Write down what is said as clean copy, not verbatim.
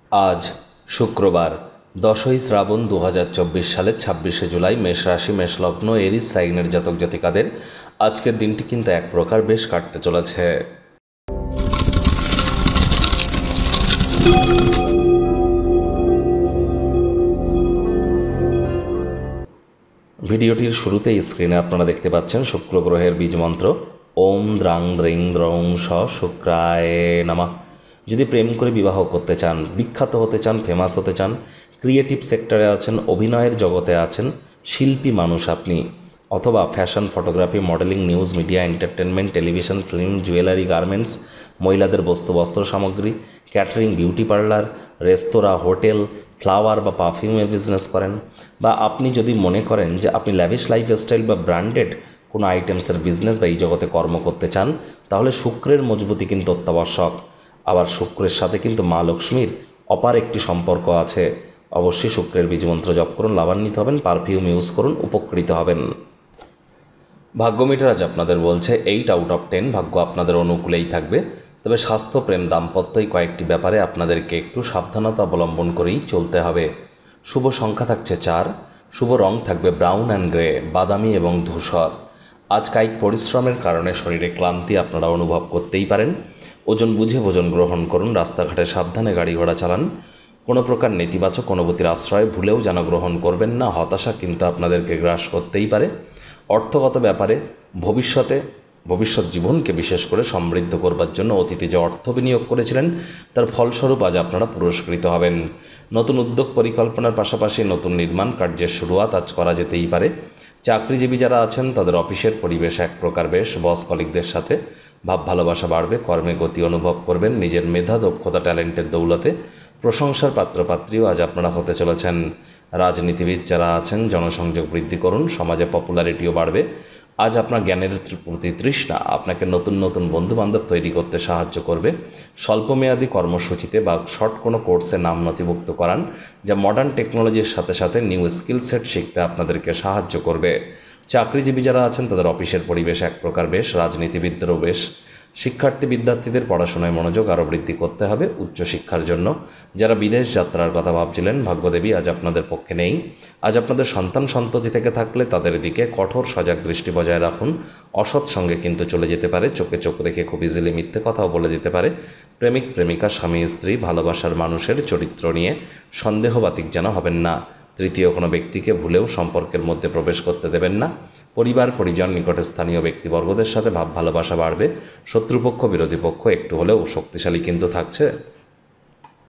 আজ শুক্রবার 10ই শ্রাবণ 2024 সালের 26শে জুলাই। মেষ রাশি, মেষ লগ্ন, এরিস সাইনের জাতক জাতিকাদের আজকের দিনটি কিন্তু এক প্রকার বেশ কাটতে চলেছে। ভিডিওটির শুরুতেই স্ক্রিনে আপনারা দেখতে পাচ্ছেন শুক্র গ্রহের বীজ মন্ত্র ওম দ্রাং দ্রিং দ্রং স শুক্রায় নমঃ। যদি প্রেম করে বিবাহ করতে চান, বিখ্যাত হতে চান, ফেমাস হতে চান, ক্রিয়েটিভ সেক্টরে আছেন, অভিনয়ের জগতে আছেন, শিল্পী মানুষ আপনি, অথবা fashion, photography, modelling, news media, entertainment, television, film, jewellery, garments, মহিলাদের বস্ত্র সামগ্রী, ক্যাটারিং, বিউটি পার্লার, রেস্তোরাঁ, হোটেল, ফ্লাওয়ার বা পারফিউমের বিজনেস করেন, বা আপনি যদি মনে করেন যে আপনি ল্যাভিশ লাইফস্টাইল বা ব্র্যান্ডেড কোনো আইটেমসের বিজনেস বা এই জগতে কর্ম করতে চান, তাহলে শুক্রের মজবুতি কিন্তু অত্যাবশ্যক। আবার শুক্রের সাথে কিন্তু মা লক্ষ্মীর অপার একটি সম্পর্ক আছে। অবশ্যই শুক্রের বীজমন্ত্র জপ করুন, লাভান্বিত হবেন। পারফিউম ইউজ করুন, উপকৃত হবেন। ভাগ্য মিটার আজ আপনাদের বলছে 8 আউট অফ 10 ভাগ্য আপনাদের অনুকূলেই থাকবে। তবে স্বাস্থ্য, প্রেম, দাম্পত্য এই কয়েকটি ব্যাপারে আপনাদেরকে একটু সাবধানতা অবলম্বন করেই চলতে হবে। শুভ সংখ্যা থাকছে 4, শুভ রং থাকবে ব্রাউন অ্যান্ড গ্রে, বাদামি এবং ধূসর। আজ কায়িক পরিশ্রমের কারণে শরীরে ক্লান্তি আপনারা অনুভব করতেই পারেন। ওজন বুঝে ভোজন গ্রহণ করুন। রাস্তাঘাটে সাবধানে গাড়ি ঘোড়া চালান। কোনো প্রকার নেতিবাচক অনুভূতির আশ্রয় ভুলেও যেন গ্রহণ করবেন না। হতাশা কিন্তু আপনাদেরকে গ্রাস করতেই পারে। অর্থগত ব্যাপারে ভবিষ্যৎ জীবনকে বিশেষ করে সমৃদ্ধ করবার জন্য অতীতে যে অর্থ বিনিয়োগ করেছিলেন তার ফলস্বরূপ আজ আপনারা পুরস্কৃত হবেন। নতুন উদ্যোগ পরিকল্পনার পাশাপাশি নতুন নির্মাণ কার্যের শুরুয়াত আজ করা যেতেই পারে। চাকরিজীবী যারা আছেন তাদের অফিসের পরিবেশ এক প্রকার বেশ। বস কলিগদের সাথে ভাব ভালোবাসা বাড়বে। কর্মে গতি অনুভব করবেন। নিজের মেধা, দক্ষতা, ট্যালেন্টের দৌলতে প্রশংসার পাত্রপাত্রীও আজ আপনারা হতে চলেছেন। রাজনীতিবিদ যারা আছেন জনসংযোগ বৃদ্ধি করুন। সমাজে পপুলারিটিও বাড়বে। আজ আপনার জ্ঞানের প্রতি তৃষ্ণা আপনাকে নতুন নতুন বন্ধুবান্ধব তৈরি করতে সাহায্য করবে। স্বল্পমেয়াদী কর্মসূচিতে বা শর্ট কোনো কোর্সে নাম নথিভুক্ত করান, যা মডার্ন টেকনোলজির সাথে সাথে নিউ স্কিল সেট শিখতে আপনাদেরকে সাহায্য করবে। চাকরিজীবী যারা আছেন তাদের অফিসের পরিবেশ এক প্রকার বেশ। রাজনীতিবিদদেরও বেশ। বিদ্যার্থীদের পড়াশোনায় মনোযোগ আরও বৃদ্ধি করতে হবে উচ্চশিক্ষার জন্য। যারা বিদেশ যাত্রার কথা ভাবছিলেন, ভাগ্যদেবী আজ আপনাদের পক্ষে নেই। আজ আপনাদের সন্তান সন্ততি থেকে থাকলে তাদের দিকে কঠোর সজাগ দৃষ্টি বজায় রাখুন। অসৎ সঙ্গে কিন্তু চলে যেতে পারে। চোখে চোখ রেখে খুব ইজিলি মিথ্যে কথাও বলে দিতে পারে। প্রেমিক প্রেমিকা, স্বামী স্ত্রী, ভালোবাসার মানুষের চরিত্র নিয়ে সন্দেহবাতিক যেন হবেন না। তৃতীয় কোনো ব্যক্তিকে ভুলেও সম্পর্কের মধ্যে প্রবেশ করতে দেবেন না। পরিবার, পরিজন, নিকটে স্থানীয় ব্যক্তিবর্গদের সাথে ভাব ভালোবাসা বাড়বে। শত্রুপক্ষ, বিরোধী পক্ষ একটু হলেও শক্তিশালী কিন্তু থাকছে।